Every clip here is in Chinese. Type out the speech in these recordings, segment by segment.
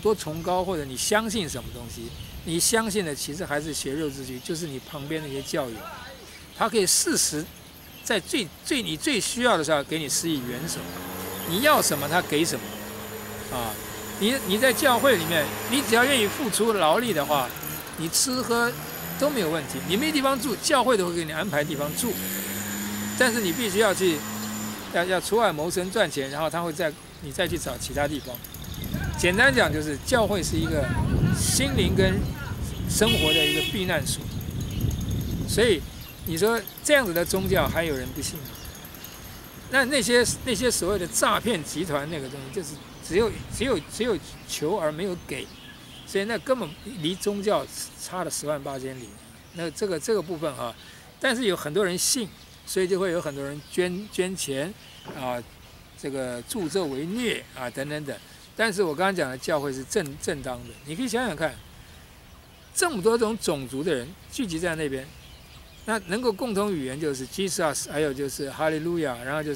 多崇高，或者你相信什么东西，你相信的其实还是血肉之躯，就是你旁边那些教友，他可以适时在你最需要的时候给你施以援手，你要什么他给什么，啊，你在教会里面，你只要愿意付出劳力的话，你吃喝都没有问题。你没地方住，教会都会给你安排地方住，但是你必须要出外谋生赚钱，然后他会你再去找其他地方。简单讲就是教会是一个心灵跟生活的一个避难所，所以你说这样子的宗教还有人不信吗？那些所谓的诈骗集团那个东西，就是只有求而没有给，所以那根本离宗教差了10万8千里。那这个部分啊，但是有很多人信，所以就会有很多人捐钱啊，这个助纣为虐啊等等等。但是我刚刚讲的教会是正当的，你可以想想看，这么多种种族的人聚集在那边，那能够共同语言就是 Jesus， 还有就是哈利路亚，然后就是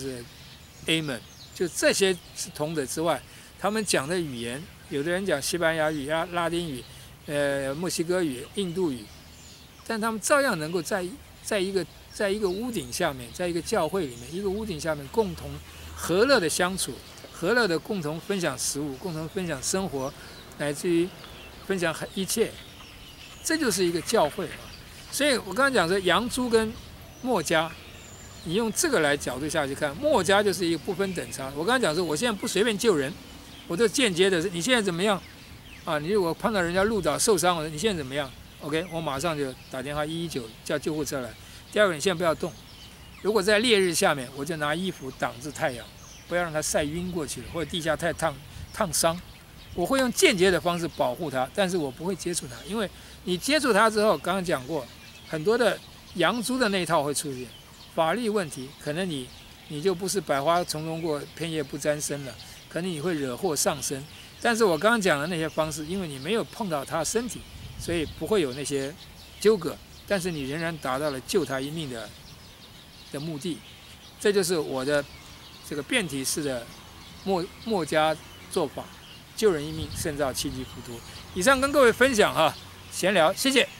Amen， 就这些是同的之外，他们讲的语言，有的人讲西班牙语、拉丁语、墨西哥语、印度语，但他们照样能够在一个屋顶下面，在一个教会里面，一个屋顶下面共同和乐的相处。和乐的共同分享食物，共同分享生活，乃至于分享一切，这就是一个教会啊。所以我刚刚讲说，杨朱跟墨家，你用这个来角度下去看，墨家就是一个不分等差。我刚刚讲说，我现在不随便救人，我都间接的，你现在怎么样啊？你如果碰到人家路倒受伤了，你现在怎么样 ？OK， 我马上就打电话119叫救护车来。第二个，你现在不要动。如果在烈日下面，我就拿衣服挡住太阳。不要让它晒晕过去了，或者地下太烫伤。我会用间接的方式保护它，但是我不会接触它，因为你接触它之后，刚刚讲过，很多的洋猪的那一套会出现法律问题，可能你就不是百花丛中过，片叶不沾身了，可能你会惹祸上身。但是我刚刚讲的那些方式，因为你没有碰到它身体，所以不会有那些纠葛，但是你仍然达到了救它一命的目的。这就是我的这个变体式的墨家做法，救人一命胜造7级浮屠。以上跟各位分享哈，闲聊，谢谢。